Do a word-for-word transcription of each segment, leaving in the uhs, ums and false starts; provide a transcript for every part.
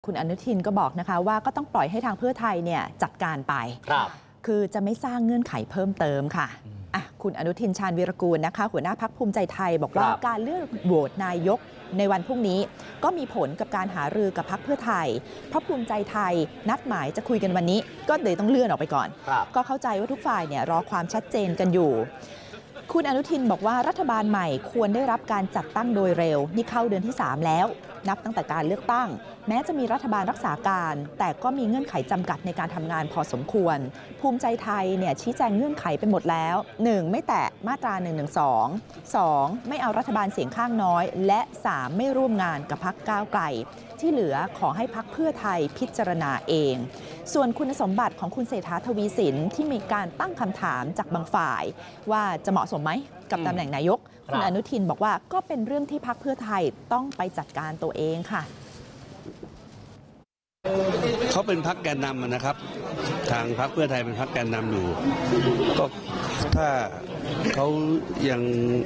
คุณอนุทินก็บอกนะคะว่าก็ต้องปล่อยให้ทางเพื่อไทยเนี่ยจัดการไปครับคือจะไม่สร้างเงื่อนไขเพิ่มเติมค่ะอ่ะคุณอนุทินชาญวีรกูลนะคะหัวหน้าพรรคภูมิใจไทยบอกว่าการเลือกโหวตนายกในวันพรุ่งนี้ก็มีผลกับการหารือกับพรรคเพื่อไทยเพราะภูมิใจไทยนัดหมายจะคุยกันวันนี้ก็เลยต้องเลื่อนออกไปก่อนก็เข้าใจว่าทุกฝ่ายเนี่ยรอความชัดเจนกันอยู่คุณอนุทินบอกว่ารัฐบาลใหม่ควรได้รับการจัดตั้งโดยเร็วนี่เข้าเดือนที่สามแล้วนับตั้งแต่การเลือกตั้งแม้จะมีรัฐบาลรักษาการแต่ก็มีเงื่อนไขจำกัดในการทำงานพอสมควรภูมิใจไทยเนี่ยชี้แจงเงื่อนไขไปหมดแล้ว หนึ่ง ไม่แตะมาตราหนึ่งหนึ่งสอง สอง ไม่เอารัฐบาลเสียงข้างน้อยและสามไม่ร่วมงานกับพรรคก้าวไกลที่เหลือขอให้พรรคเพื่อไทยพิจารณาเองส่วนคุณสมบัติของคุณเศรษฐาทวีสินที่มีการตั้งคำถามจากบางฝ่ายว่าจะเหมาะสมไหมกับตำแหน่งนายกคุณอนุทินบอกว่าก็เป็นเรื่องที่พรรคเพื่อไทยต้องไปจัดการตัวเองค่ะเขาเป็นพรรคแกนนำนะครับทางพรรคเพื่อไทยเป็นพรรคแกนนำอยู่ก็ถ้าเขายัง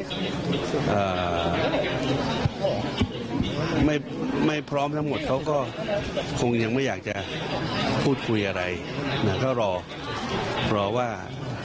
ไม่ไม่พร้อมทั้งหมดเขาก็คงยังไม่อยากจะพูดคุยอะไรนะก็รอรอว่า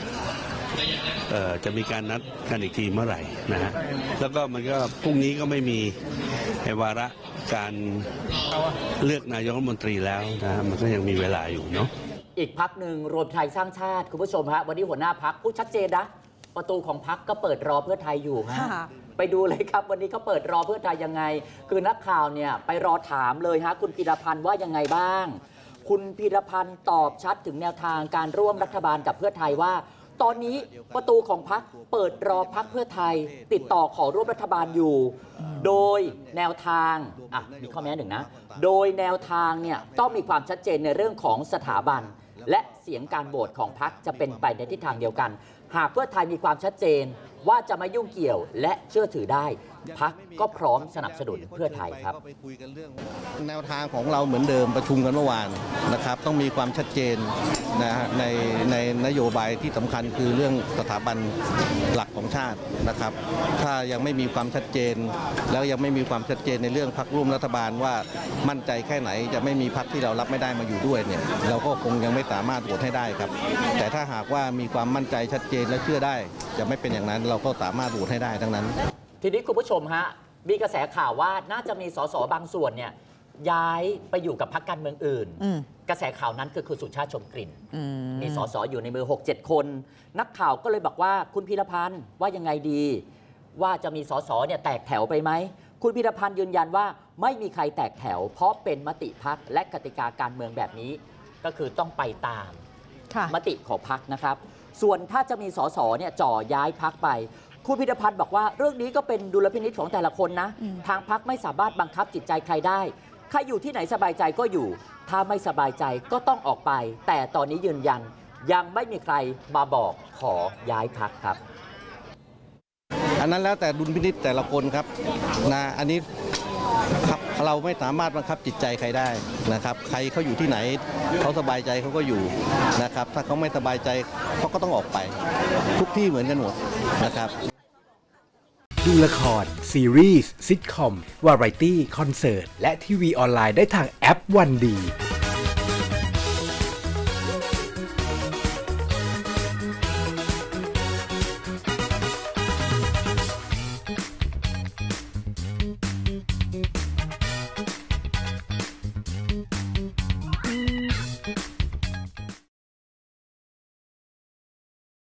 จะมีการนัดกันอีกทีเมื่อไหร่นะฮะแล้วก็มันก็พรุ่งนี้ก็ไม่มีวาระการเลือกนายกรัฐมนตรีแล้วนะมันก็ยังมีเวลาอยู่เนาะอีกพักหนึ่งรวมไทยสร้างชาติคุณผู้ชมฮะวันนี้หัวหน้าพักพูดชัดเจนนะประตูของพักก็เปิดรอเพื่อไทยอยู่ฮะไปดูเลยครับวันนี้เขาเปิดรอเพื่อไทยยังไงคือนักข่าวเนี่ยไปรอถามเลยฮะคุณพีรพันธ์ว่ายังไงบ้างคุณพีรพันธ์ตอบชัดถึงแนวทางการร่วมรัฐบาลกับเพื่อไทยว่าตอนนี้ประตูของพรรคเปิดรอพรรคเพื่อไทยติดต่อขอร่วมรัฐบาลอยู่โดยแนวทางอ่ะมีข้อแม้หนึ่งนะโดยแนวทางเนี่ยต้องมีความชัดเจนในเรื่องของสถาบันและเสียงการโหวตของพรรคจะเป็นไปในทิศทางเดียวกันหากเพื่อไทยมีความชัดเจนว่าจะไม่ยุ่งเกี่ยวและเชื่อถือได้พรรคก็พร้อมสนับสนุนเพื่อไทยครับแนวทางของเราเหมือนเดิมประชุมกันเมื่อวานนะครับต้องมีความชัดเจนนะในในนโยบายที่สำคัญคือเรื่องสถาบันหลักของชาตินะครับถ้ายังไม่มีความชัดเจนแล้วยังไม่มีความชัดเจนในเรื่องพรรคร่วมรัฐบาลว่ามั่นใจแค่ไหนจะไม่มีพรรคที่เรารับไม่ได้มาอยู่ด้วยเนี่ยเราก็คงยังไม่สามารถโหวตให้ได้ครับแต่ถ้าหากว่ามีความมั่นใจชัดเจนและเชื่อได้จะไม่เป็นอย่างนั้นเราก็สามารถโหวตให้ได้ทั้งนั้นทีนี้คุณผู้ชมฮะมีกระแสข่าวว่าน่าจะมีสสบางส่วนเนี่ยย้ายไปอยู่กับพรรคการเมืองอื่นกระแสข่าวนั้นคือคุณสุชาติชมกลิ่นมีสสอยู่ในมือ หกเจ็ด คนนักข่าวก็เลยบอกว่าคุณพีรพันธ์ว่ายังไงดีว่าจะมีสสเนี่ยแตกแถวไปไหมคุณพีรพันธ์ยืนยันว่าไม่มีใครแตกแถวเพราะเป็นมติพรรคและกติกาการเมืองแบบนี้ก็คือต้องไปตามมติของพรรคนะครับส่วนถ้าจะมีสสเนี่ยจ่อย้ายพรรคไปคุณพีรพันธ์บอกว่าเรื่องนี้ก็เป็นดุลพินิจของแต่ละคนนะทางพรรคไม่สามารถบังคับจิตใจใครได้ใครอยู่ที่ไหนสบายใจก็อยู่ถ้าไม่สบายใจก็ต้องออกไปแต่ตอนนี้ยืนยันยังไม่มีใครมาบอกขอย้ายพรรคครับอันนั้นแล้วแต่ดุลพินิจแต่ละคนครับนะอันนี้ครับเราไม่สามารถบังคับจิตใจใครได้นะครับใครเขาอยู่ที่ไหนเขาสบายใจเขาก็อยู่นะครับถ้าเขาไม่สบายใจเขาก็ต้องออกไปทุกที่เหมือนกันหมดนะครับดูละครซีรีส์ซิทคอมวาไรตี้คอนเสิร์ตและทีวีออนไลน์ได้ทางแอปวันดี